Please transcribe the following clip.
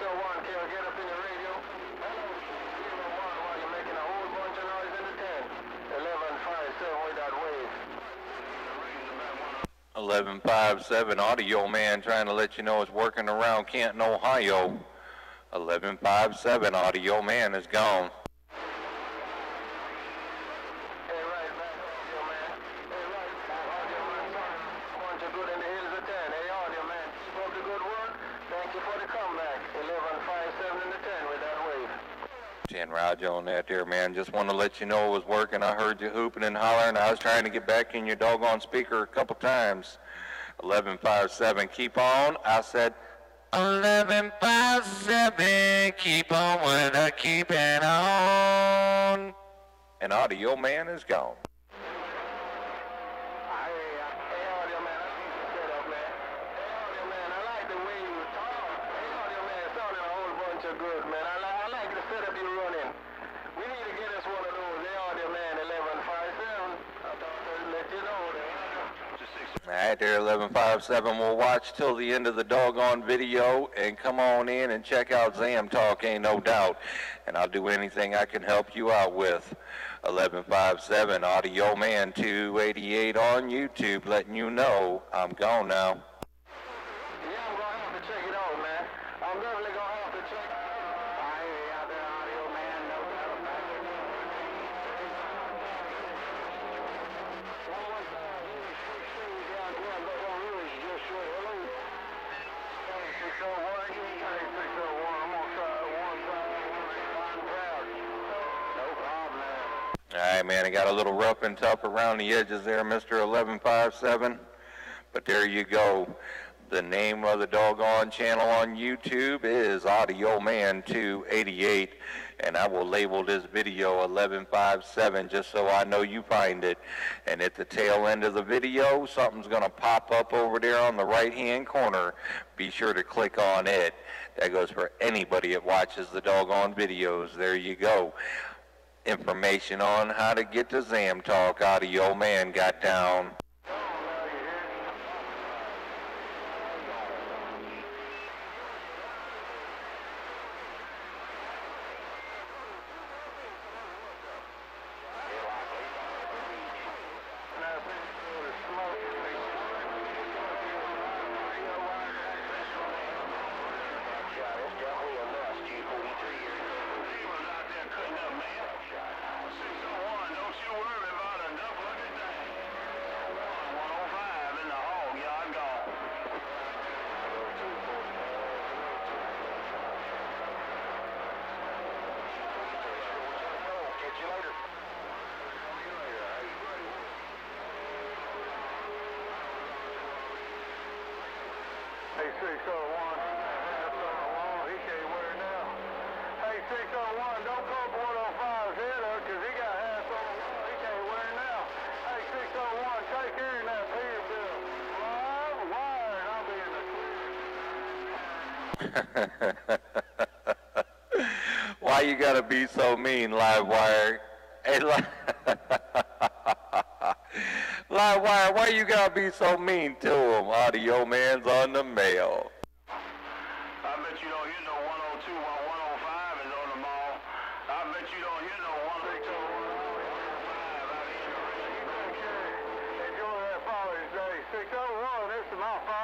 601, can you get up in the radio? Hello, 01, while you're making a whole bunch of noise in the 10. 1157 with that wave. 1157 Audio Man trying to let you know it's working around Canton, Ohio. 1157 Audio Man is gone. Roger on that there, man. Just want to let you know it was working. I heard you hooping and hollering. I was trying to get back in your doggone speaker a couple times. 1157, keep on. I said 1157, keep on when I keep it on. And Audio Man is gone. Good, man. I like the setup you're running. We need to get us one of those. They Audioman 1157. I thought I'd let you know that. All right, there, 1157. We'll watch till the end of the doggone video and come on in and check out Zam Talk, ain't no doubt. And I'll do anything I can help you out with. 1157 Audioman288 on YouTube, letting you know I'm gone now. Yeah, I'm going to have to check it out, man. I'm definitely going to have to check it out. All right, man, I got a little rough and tough around the edges there, Mr. 1157. But there you go. The name of the doggone channel on YouTube is Audioman288. And I will label this video 1157 just so I know you find it. And at the tail end of the video, something's going to pop up over there on the right-hand corner. Be sure to click on it. That goes for anybody that watches the doggone videos. There you go. Information on how to get to Zam Talk. Audio Man got down. Hey, 601, he can't wear it now. Hey, 601, don't poke 105's head up, because he got half on the wall. He can't wear it now. Hey, 601, take care of that Peterbilt. Wire, and I'll be in the clear. Why you gotta be so mean, Livewire? Hey, Livewire, why you gotta be so mean to him? Audio Man's on the mail. I bet you don't hear no 102 while 105 is on the mall. I bet you don't hear no 105 out here. Enjoy that Father's Day. 601, this is my father.